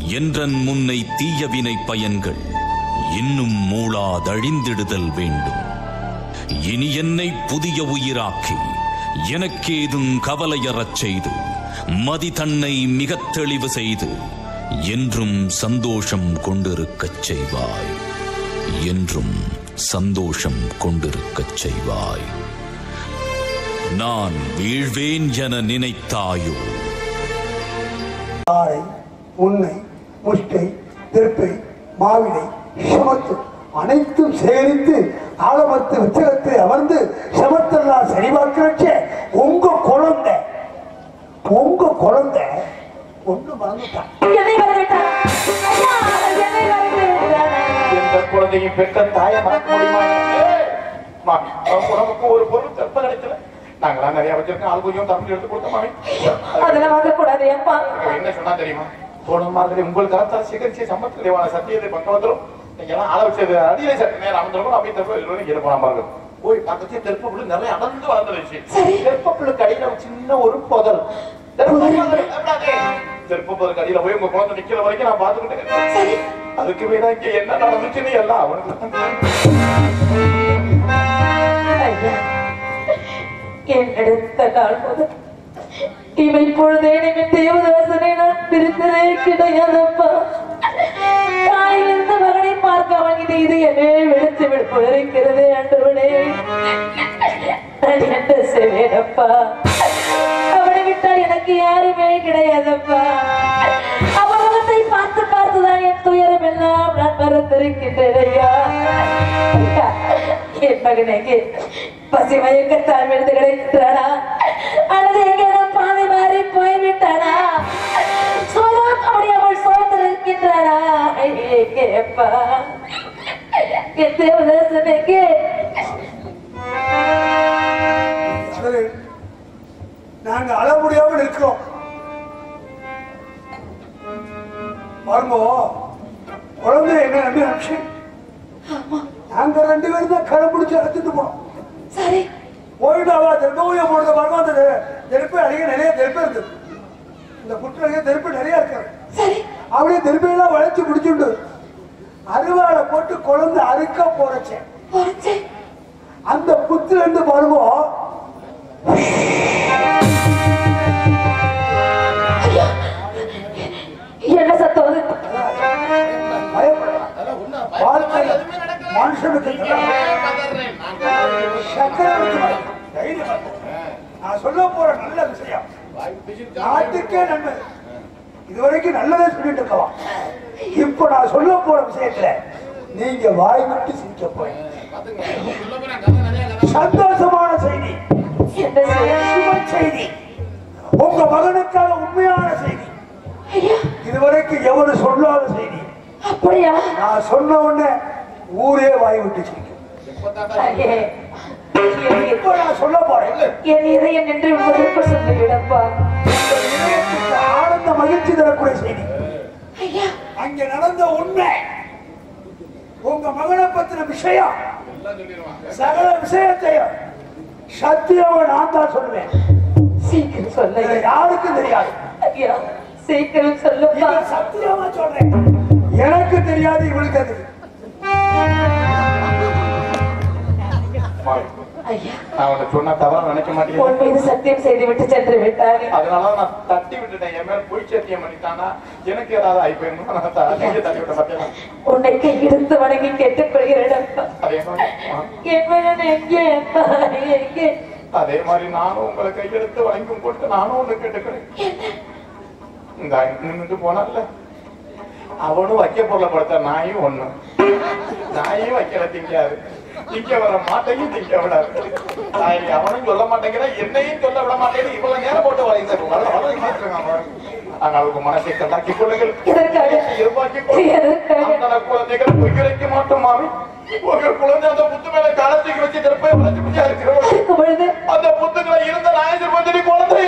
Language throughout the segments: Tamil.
என்றன் முன்னை தீயவினை பயன்கள் இன்னும் மூளாதழிந்திடுதல் வேண்டும். இனி என்னை புதிய உயிராக்கி எனக்கேதும் கவலையறச் செய்து மதி தன்னை மிகத் தெளிவு செய்து என்றும் சந்தோஷம் கொண்டிருக்கச் செய்வாய். என்றும் சந்தோஷம் கொண்டிருக்கச் செய்வாய். நான் வீழ்வேன் என நினைத்தாயோ? ஆரை, உன்னை, முஷ்டை, திருப்பை, மாவிடை, சமத்து அனைத்தும் சேரித்து ஆலமத்து உச்சகத்தில் அமர்ந்து சமத்தெல்லாம் சரிபார்க்கிறச்ச உங்க குழந்தை ஒண்ணு மறந்துட்டான். எந்த குழந்தையும் பெற்ற தாயை மறக்க முடியுமா? உடம்புக்கு ஒரு பொருள் தற்ப கிடைக்கல. நாங்களாம் நிறைய வச்சிருக்கோம். ஆள் கொஞ்சம் தமிழ் எடுத்து கொடுத்த மாமி. அதெல்லாம் வாங்கக்கூடாது. என்ன சொன்னா தெரியுமா? போன மாதிரி உங்கள் கருத்தால் சிகரிச்சு சம்பத்து தேவான சத்தியத்தை பக்கம் வந்துடும். நீங்க எல்லாம் ஆள வச்சது அடியில சட்ட நேரம் அமர்ந்திருக்கும். அப்படியே தற்ப இருப்பான் பாருங்க. போய் பக்கத்தையே தெற்பப்புள்ள நிறைய அடர்ந்து வளர்ந்துருச்சு. தெற்பப்புளுக்கு அடியில சின்ன ஒரு புதல். தெற்பப்புளுக்கு அடியில போய் உங்க குழந்தை நிக்கிற வரைக்கும் நான் பாத்துக்கிட்டேன். அதுக்கு வேணா இங்க என்ன நடந்துச்சுன்னு எல்லாம் அவனுக்கு எடுத்த நாள் முதல் இவை பொழுதே தேவதாசனை நான் பிரித்ததே கிடையாதப்பா. தாயிலிருந்து மகனை பார்க்காமல் இது என்னே விடுத்து விடுப்பு இருக்கிறது. ஆண்டவனே, நான் என்ன செய்வேனப்பா? அவனை விட்டால் எனக்கு யாருமே கிடையாதப்பா. அவன் முகத்தை பார்த்து பார்த்துதான் என் துயரம் எல்லாம் நான் மறந்திருக்கின்றேன். ஐயா, என் மகனுக்கு பசி மயக்கத்தால் விழுந்து கிடைக்கிறானா அல்லது எங்கேனும் பாதை மாறி போய்விட்டானா? முடியாமல் சோர்ந்திருக்கின்றானா? கேப்பா, என் தேவதாசனுக்கு நாங்க அழ முடியாமல் இருக்கிறோம். பாருங்க, குழந்தை என்ன நம்பி அனுப்பிச்சு நாங்க 2 பேரும் தான் கடை பிடிச்சு அழைச்சிட்டு போனோம். சரி, போயிட்டு அவ தெருப்பைய போடுற பாருங்க. அந்த தெருப்பை அடிக்க நிறைய தெருப்பை இருந்தது. இந்த புற்று தெருப்பு நிறைய இருக்காரு. அப்படியே தெருப்பையெல்லாம் வளைச்சு பிடிச்சுண்டு அருவாளை போட்டு குழந்தை அறுக்க போறச்சேன். அந்த புத்துல இருந்து பாருங்க என்ன சத்தம்? மனுஷனுக்கு நான் சொல்ல போற நல்ல விஷயம் நாட்டுக்கே நன்மை. இதுவரைக்கும் நல்லதே சொல்லிட்டு இருக்கலாம். இப்ப நான் சொல்ல போற விஷயத்துல நீங்க வாய் விட்டு சிரிக்க போய் சந்தோஷமான செய்தி, செய்தி, உங்க மகனுக்காக உண்மையான செய்தி. இதுவரைக்கும் எவரு சொல்லாத செய்தி. அப்படியா? நான் சொன்ன உடனே ஊரே வாய் விட்டு சிரிக்கும். இப்ப நான் சொல்ல போறேன். என் இதயம் நின்று விடுவதற்கு சொல்லிவிடப்பா. ஆனந்த மகிழ்ச்சி தரக்கூடிய செய்தி. அங்க நடந்த உண்மை, உங்க மகனை பத்தின விஷயம், சகல விஷயத்தையும் சத்தியமா நான் தான் சொல்லுவேன். சீக்கிரம் சொல்ல. யாருக்கும் தெரியாது. சீக்கிரம் சொல்லுப்பா. சத்தியமா சொல்றேன். எனக்கு தெரியாது, இவளுக்கு அது. நான் சொன்னா தவறா நினைக்க மாட்டேன். சத்தியம் செய்து விட்டு சென்று விட்டாங்க. அதனால நான் தட்டி விட்டுட்டேன். என் மேல பொய் சத்தியம் பண்ணிட்டானா எனக்கு ஏதாவது ஆயிப்போயிருந்தா நான் தட்டி விட்ட சத்தியம். உன்னை கையெடுத்து வணங்கி கேட்டுக்கொள்கிறேன். அதே மாதிரி நானும் உங்களை கையெடுத்து வணங்கும் போட்டு நானும் ஒண்ணு கேட்டுக்கிறேன். இந்த நின்றுட்டு போனால அவனும் வைக்க பொருளை படுத்த நாயும் ஒண்ணு. நாயும் வைக்கல திங்காது. திங்க வர மாட்டையும் திங்க விடாது. அவனும் சொல்ல மாட்டேங்கிற, என்னையும் சொல்ல விட மாட்டேங்குது. இவ்வளவு நேரம் போட்டு அவளுக்கு மனசை கண்டாக்கி கொள்ளுங்கள். குழந்தைகள் பொய்யுரைக்க மாட்டோம் மாமி. உங்க குழந்தை அந்த புத்து மேல காலத்துக்கு வச்சு திருப்பி வளர்ச்சி இருக்கிற அந்த புத்துக்களை இருந்த நாயகர் வந்து குழந்தைய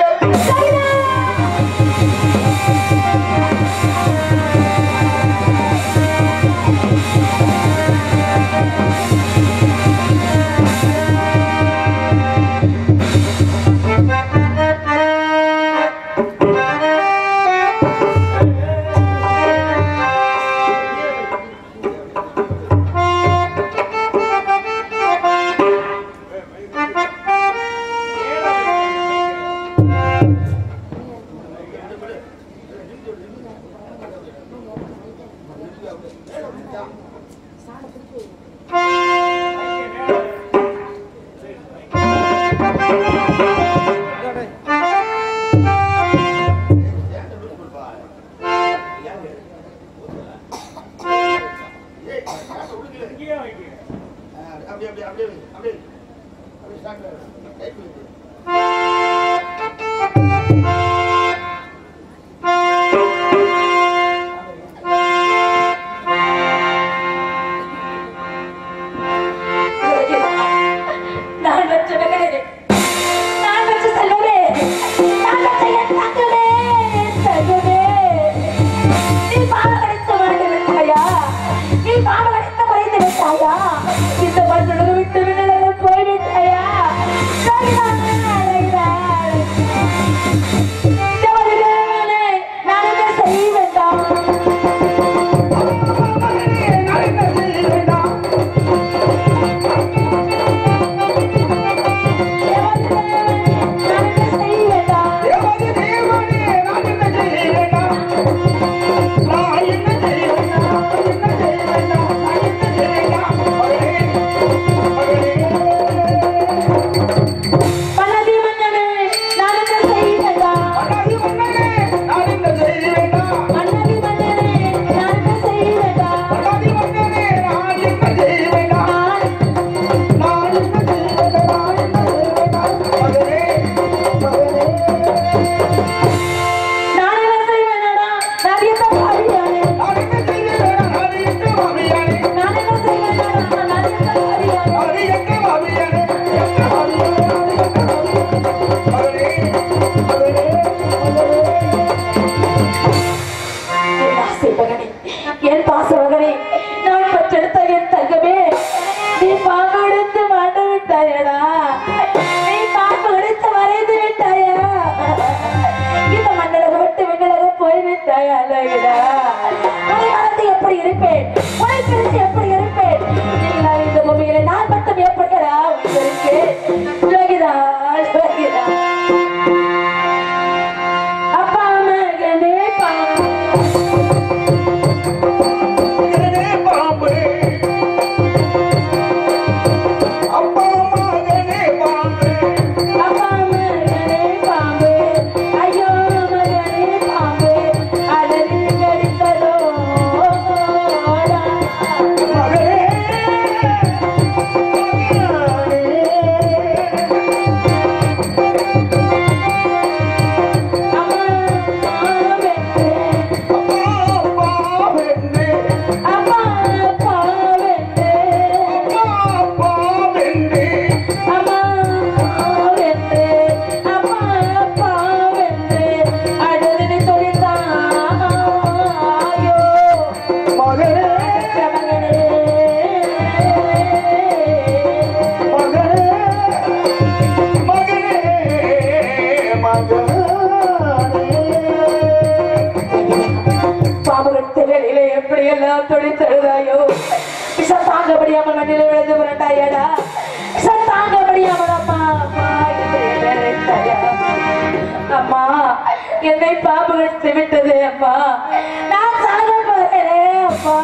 என்னை பாம்பு கடித்து விட்டது அம்மா. நான் சாக போறேன் அம்மா.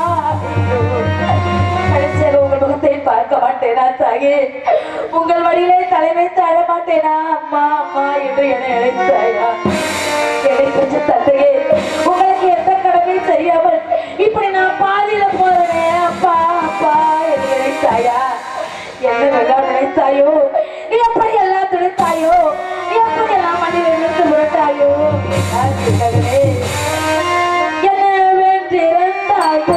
கடைசியாக உங்கள் முகத்தை பார்க்க மாட்டேனா தாயே? உங்கள் வழியிலே தலைமை தாழ மாட்டேனா அம்மா அம்மா என்று என்னை அழைத்தாயா? என்னை கொஞ்சம் தந்தையே, உங்களுக்கு எந்த கடமை செய்யாமல் இப்படி நான் பாதியில போறேனே அப்பா அப்பா என்று நினைத்தாயா? என்ன வெள்ளம் நினைத்தாயோ? நீ எப்படி எல்லாம் துணித்தாயோ? நீ எப்படி எல்லாம் மண்ணில் இருந்து முரட்டாயோ? என்ன வென்றிருந்தாயோ?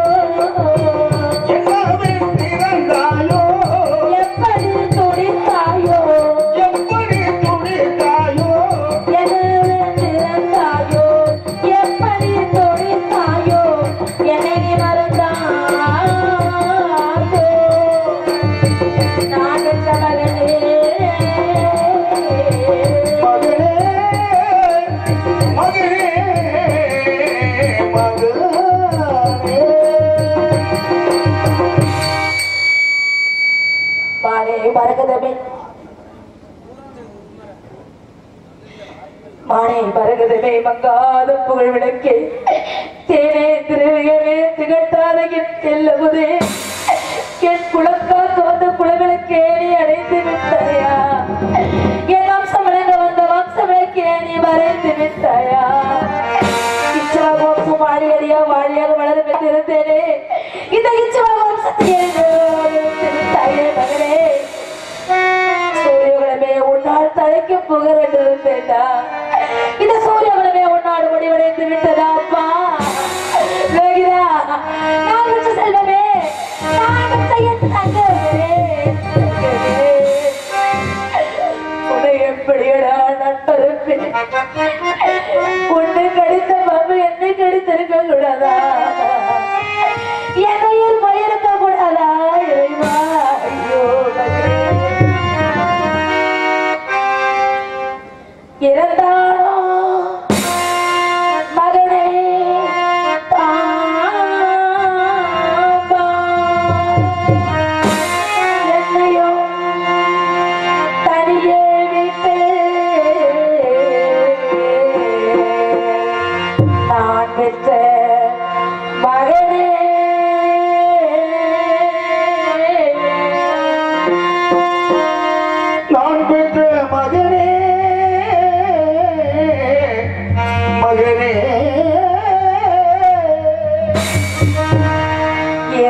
எப்படி துணித்தாயோ? என்ன வென்றிருந்தாயோ? எப்படி துணித்தாயோ? என்னை நீ மறந்தாயோ? நான் பெற்ற மகனே மானே மரகதமே மங்காத புகழ் விளக்கே தேனே திருவியமே திகட்டாத என் செல்லமுதே என் குளக்காக்க வந்த குளவிளக்கே நீ அடைந்து விட்டாயா? என் வம்சம் விளங்க வந்த வம்ச விளக்கே நீ மறைந்து விட்டாயா? இச்சவ வம்சம் வாழியடியா வாழியாக வளரும் என்றிருந்தேனே இந்த இச்சவ வம்சத்தை விட்டாயே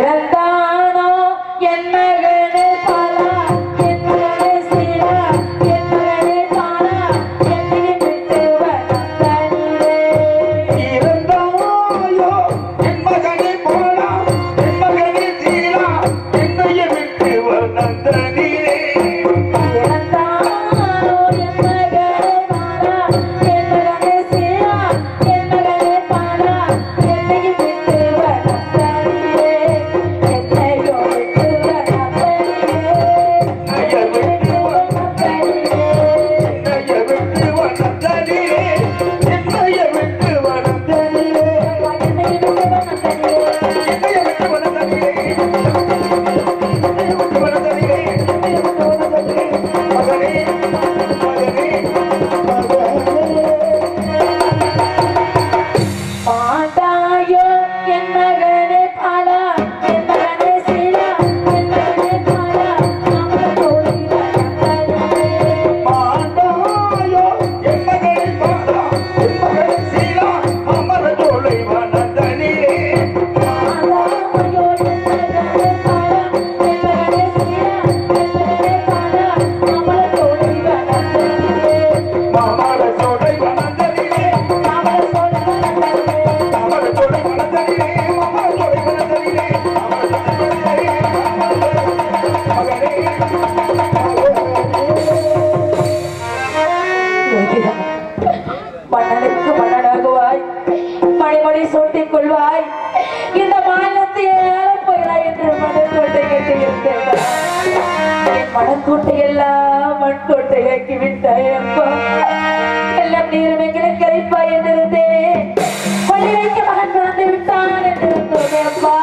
இறந்தானோ என் மகனே பாலா என் மகனே சீலா என் மகனே பாலா என்னை விட்டு வந்தனிலே இறந்தாயோ என் மகனே போலா என் மகனே சீலா என்னைய விட்டு வந்தனிலே இறந்தானோ என் மகனே பாலா என் மகனே சீலா என் மகனே பாலா என்னை விட்டு வந்தனிலே என்னையோ விட்டு வந்தனிலே என்னைய விட்டு வந்தனிலே என்னைய விட்டு வந்தனிலே என்னைய விட்டு வந்தனிலே என்னைய விட்டு வந்தனிலே மாண்டாயோ என் மகனே பாலா என் மகனே சீலா என் மகனே பாலா நம்ம தோழி வந்தனிலே மாண்டாயோ என் மகனே பாலா என் மகனே சீலா அமர தோளை வந்தனிலே மாண்டாயோ என் மகனே பாலா என் மகனே சீலா என் மகனே பாலா நம்ம தோழி வந்தனிலே மாமர தோளை வந்தனிலே நம்ம தோழி வந்தனிலே அமர தோளை வந்தனிலே மாமர தோளை வந்தனிலே மன்னனுக்கு மன்னனாகுவாய் மணிமணி சூட்டிக் கொள்வாய் இந்த மாநிலத்தை ஏறப் போகிறாய் என்று மனக்கோட்டை கட்டி இருந்தேன் என் மனக்கோட்டை எல்லாம் மண்கோட்டை ஆக்கி விட்டாய் அப்பா எல்லாம் நீரும் எங்களை கரைப்பாய் என்றிருந்தேன் கொள்ளி வைக்க மகன் பிறந்து விட்டான் என்றிருந்தோமே அப்பா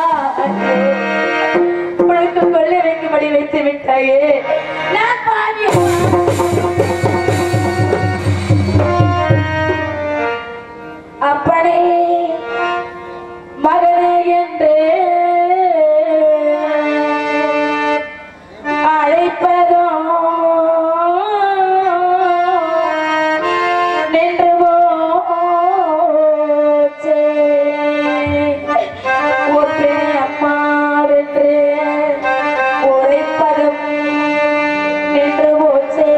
உனக்கு கொள்ளை வைக்கும்படி வைத்து விட்டாயே நான் பாவியம்மா அப்பனே மகனே என்று அழைப்பதோ நின்று போச்சே ஒற்றை அம்மாவென்று உரைப்பதும் நின்று போச்சே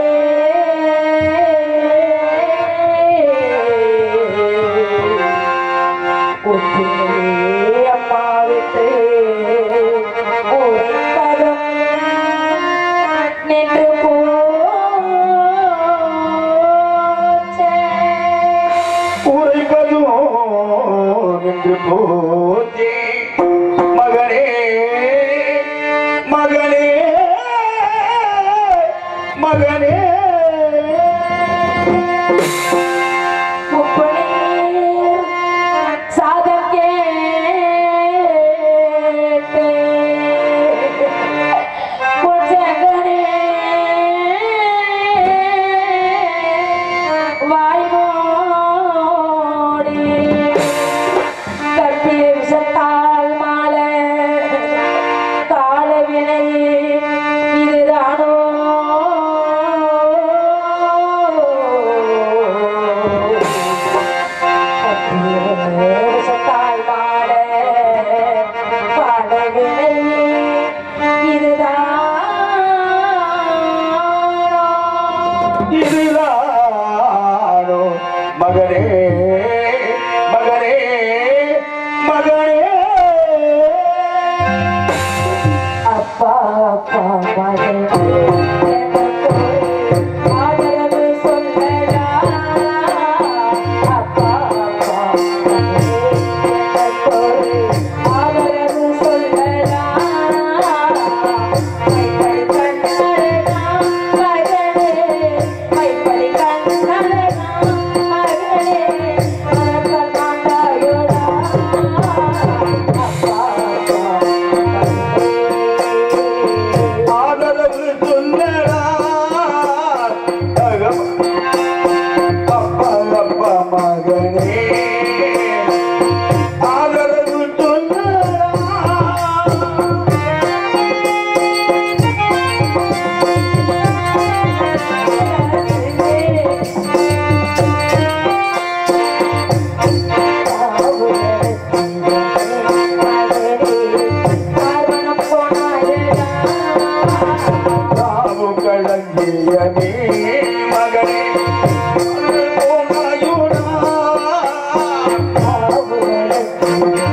ஒற்றிலே அம்மாவிட்டு உரைப்பதும் நின்று போச்சே உரைப்பதோ நின்று போச்சே மகனே மகனே மகனே முப்பனீர் சாதம் கேட்டு கொஞ்சகனே வாய் மூடி கட்டிய விஷத்தால்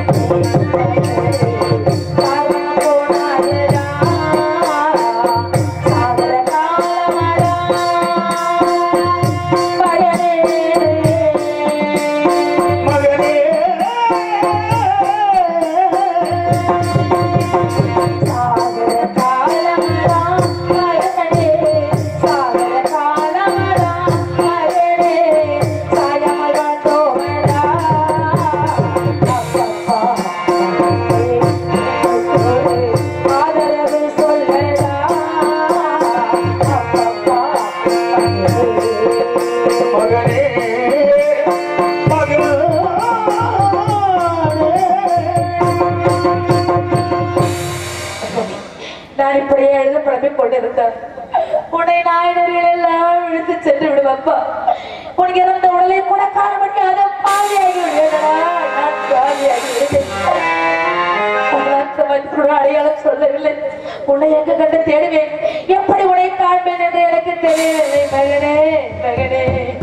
நான் இப்படியே எழுத பழப்பிக் கொண்டிருந்தேன். உன்னை நாயனர்கள் எல்லாம் இழுத்து சென்று விடுவப்பா. உனக்கு இறந்த உடலை கூட காண முடியாத பாவியாகி விடுவேடா. நான் பாவியாகி விடுவேன். அடையாளம் சொல்லவில்லை. உன்னை எங்க கண்டு தேடுவேன், எப்படி உன்னை காண்பேன் என்று எனக்கு தெரியவில்லை. மகனே மகனே,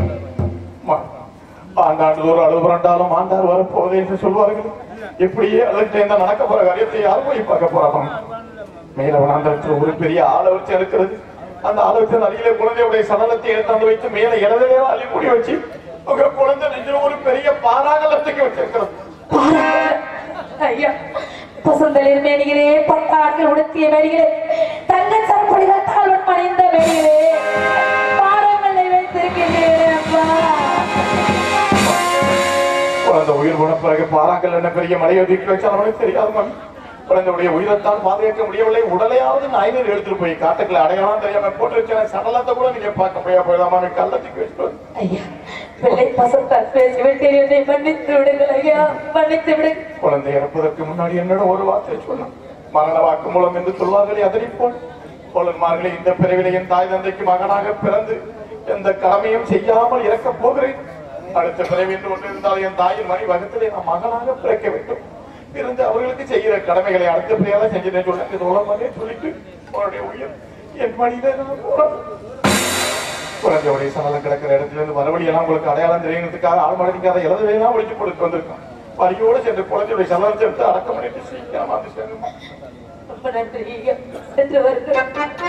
ஆண்டாண்டு ஒரு அளவு புரண்டாலும் ஆண்டார் வரப்போவதே என்று சொல்வார்கள். எப்படியே அதற்கு இந்த நடக்க போற காரியத்தை யாரும் போய் பார்க்க போறாங்க. மேல வனாந்தரத்தில் ஒரு பெரிய ஆளை வச்சு இருக்கிறது. அந்த ஆளை வச்சு அருகிலே குழந்தையுடைய சடலத்தை எடுத்தாந்து வைத்து மேல இடவே அள்ளி மூடி வச்சு உங்க குழந்தை நெஞ்சில் ஒரு பெரிய பாறாங்கலத்துக்கு வச்சிருக்கிறது. ஐயா, பசுந்தளிர் மேனிகளே, பட்டார்கள் உடுத்திய மேனிகளே, தங்க சரப்படிகள் தாழ்வன் மணிந்த மேனிகளே, பாறாங்களை வைத்திருக்கிறேன் அப்பா. குழந்தை உயிர் போன பிறகு பாறாங்கல் என்ன பெரிய மலையை தூக்கி வச்சால் அவனுக்கு தெரியாது. மண் குழந்தையுடைய உயிரத்தான் பாதுகாக்க முடியவில்லை. உடலையாவது நாயினர் எடுத்துட்டு போய் காட்டுக்குள்ள அடையாளம் தெரியாம போட்டு வச்ச சடலத்தை கூட நீங்க பார்க்க முடியாது. போயிடாம கள்ளத்துக்கு வச்சுட்டு ஐயா, பிள்ளை பசத்தால் பேசிவிட்டேன், என்னை மன்னித்து விடுங்கள் ஐயா, மன்னித்து விடுங்கள். குழந்தை இறப்பதற்கு முன்னாடி என்னோட ஒரு வார்த்தை சொன்னான். மரண வாக்கு மூலம் என்று சொல்வார்களே அதனைப்போல் போலன்மார்களே, இந்த பிறவிலே என் தாய் தந்தைக்கு மகனாக பிறந்து எந்த கடமையும் செய்யாமல் இறக்கப் போகிறேன். அடுத்த பிறவி என்று ஒன்று இருந்தால் என் தாயின் மணி வகுத்திலே நான் மகனாக பிறக்க வேண்டும். இருந்து அவர்களுக்கு செய்கிற கடமைகளை அடுத்த பிள்ளையால செஞ்சுட்டேன் சொல்லுங்க. தோழமானே சொல்லிட்டு உன்னுடைய உயிர் என் மனித குழந்தையுடைய சடலம் கிடக்கிற இடத்துல இருந்து மறுபடியும் எல்லாம் உங்களுக்கு அடையாளம் தெரியுங்கிறதுக்காக ஆழ்மடைக்காத எழுத வேணா ஒழிச்சு கொடுத்து வந்திருக்கான். பரியோடு சென்று குழந்தையுடைய சடலத்தை எடுத்து அடக்கம் பண்ணிட்டு சீக்கிரமா வந்து சேருமா. ரொம்ப நன்றி ஐயா. சென்று வருகிறேன்.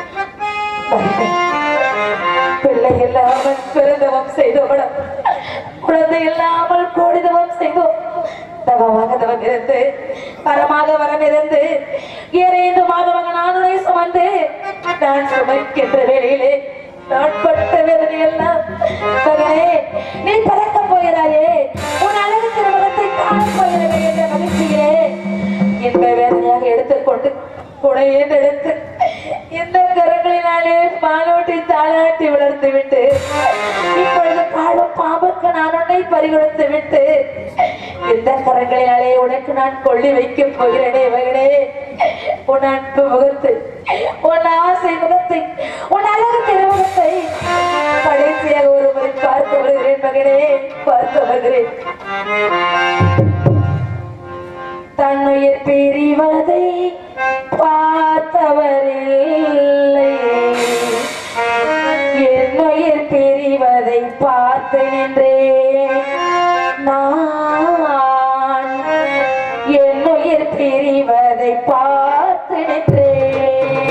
பிள்ளை இல்லாமல் பெருதவம் செய்தோம், குழந்தை இல்லாமல் கோடிதவம் செய்தோம். தவமாக தவம் இருந்து வரமாக வரம் இருந்து 2 மாதமாக நானுரை சுமந்து நான் சுமைக்கின்ற வேளையிலே நான் பட்ட வேதனை எல்லாம் மகனே, நீ பறக்க போகிறாயே, உன் அழகு திருமணத்தை காண போகிறவே என்ற மகிழ்ச்சியே என்ப வேதனையாக எடுத்துக்கொண்டு குடையேந்து எடுத்து இந்த கரங்களினாலே பாலோட்டி தாளாட்டி வளர்த்து விட்டு இப்பொழுது பாடும் பாம்புக்கு நான் உன்னை பறிகொடுத்து விட்டு இந்த கரங்களினாலே உனக்கு நான் கொள்ளி வைக்க போகிறேனே மகனே. உன் அன்பு முகத்தை, உன் ஆசை முகத்தை, உன் அழகு திருமுகத்தை கடைசியாக ஒரு முறை பார்க்க வருகிறேன் மகனே, பார்க்க வருகிறேன். தன்னுயிர் பிரிவதை பார்த்தவரில்லை, என்னுயிர் பிரிவதை பார்த்து நின்றேன் நான், என்னுயிர் பிரிவதை பார்த்து நின்றேன்.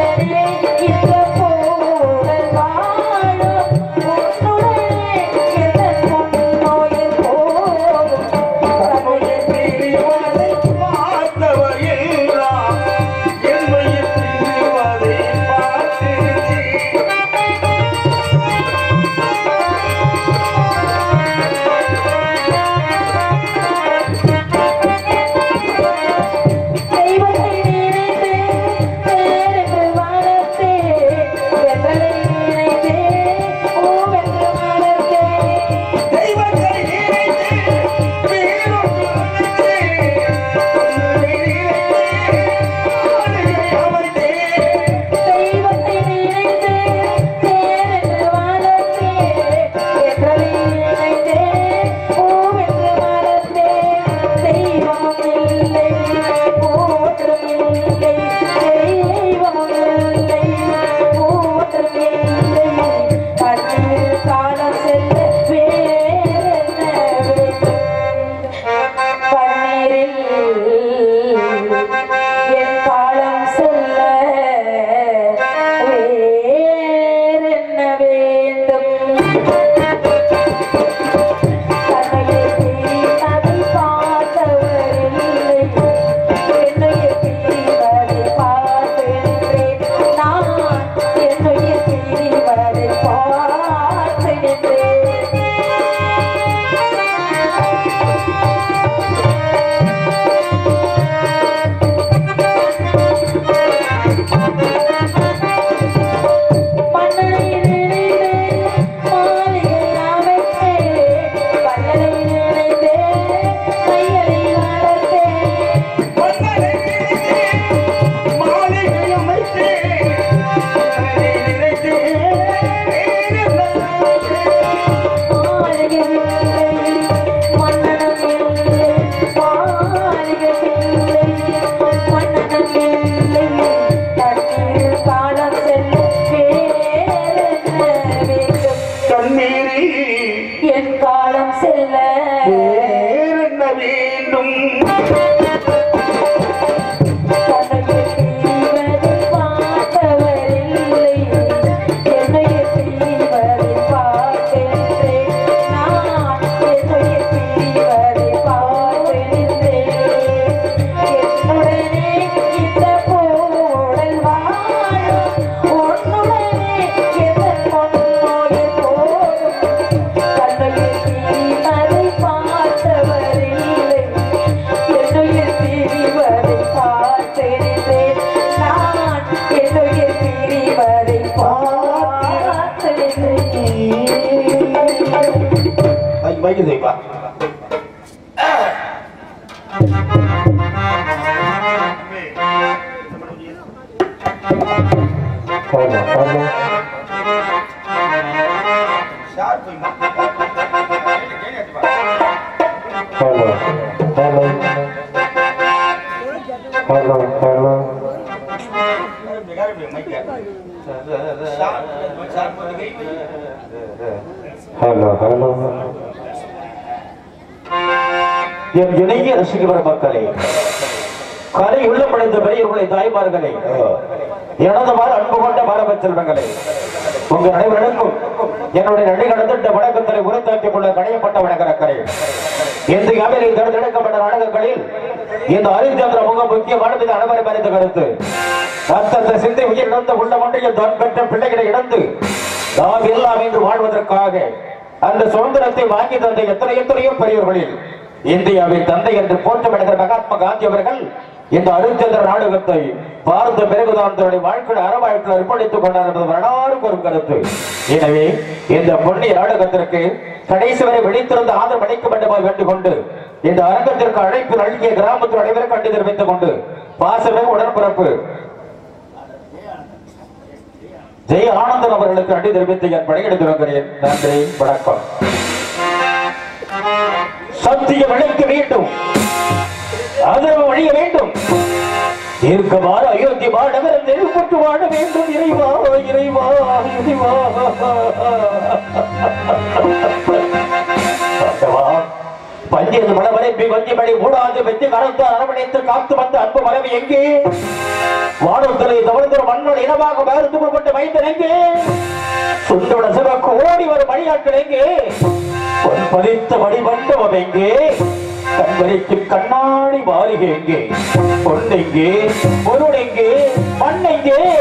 Yeah. வைக்க செய்வா என் இணைய ரசிகர் மக்களே, கலை உள்ளமடைந்த பெரியவர்களை தாய்மார்களே, எனதுமாறு அன்பு கொண்ட மாணவ செல்வங்களே, உங்கள் அனைவருக்கும் என்னுடைய நன்றி கடந்த வணக்கத்தை உறுத்தாக்கிக் கொள்ள கடையப்பட்ட வணக்கரக்கரை. இந்தியாவில் தேர்ந்தெடுக்கப்பட்ட நாடகங்களில் இந்த ஹரிச்சந்திர முகம் முக்கியமானது அனைவரும் அறிந்த கருத்து. அத்தந்த சிந்தை உயிர் இழந்த உள்ள ஒன்றையில் தான் பெற்ற பிள்ளைகளை இழந்து நாம் எல்லாம் என்று வாழ்வதற்காக அந்த சுதந்திரத்தை வாங்கி தந்த எத்தனையோ பெரியவர்களில் இந்தியாவின் தந்தை என்று போற்றப்படுகிற மகாத்மா காந்தி அவர்கள் இந்த ஹரிச்சந்திர நாடகத்தை பார்த்த பிறகுதான் தன்னுடைய வாழ்க்கையை அறவாழ்க்கையில் அர்ப்பணித்துக் கொண்டார் என்பது வரலாறு கூறும் கருத்து. எனவே இந்த பொன்னிய நாடகத்திற்கு கடைசி வரை வெடித்திருந்த ஆதரவு அளிக்க வேண்டும் வேண்டிக் கொண்டு இந்த அரங்கத்திற்கு அழைப்பு நல்கிய கிராமத்தில் அனைவரும் கண்டு தெரிவித்துக் கொண்டு பாசமே உடன்பிறப்பு ஜெய ஆனந்தன் அவர்களுக்கு நன்றி தெரிவித்து என் படையெடுத்து வருகிறேன். நன்றி, வணக்கம். சத்தியம் அழைக்க வேண்டும், ஆதரவு அழிய வேண்டும், தீர்க்கமான அயோத்தி மாநகரம் நெருப்பட்டு வாழ வேண்டும். இறைவா இறைவா இறைவா பஞ்சியது மனவரைப்பை வஞ்சி மணி மூடாது வெற்றி கரத்து அரவணைத்து காத்து வந்த அன்பு மரபு எங்கே? வானத்திலே தவழ்ந்த மண்ணோடு இனமாக மறுத்துப்பட்டு வைத்தன் எங்கே? சுந்தர சிவக்கு ஓடி வரும் மணியாட்கள் எங்கே? பதித்த மணிமண்டபம் எங்கே? கண்வரைக்கும் கண்ணாடி மாளிகை எங்கே? பொன்னெங்கே? பொருள் எங்கே? மண்ணெங்கே?